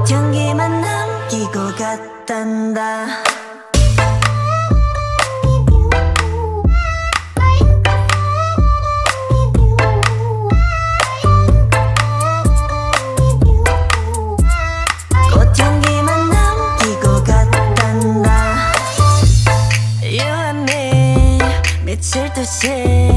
꽃향기만 남기고 갔단다. 꽃향기만 남기고 갔단다. You and me 미칠 듯이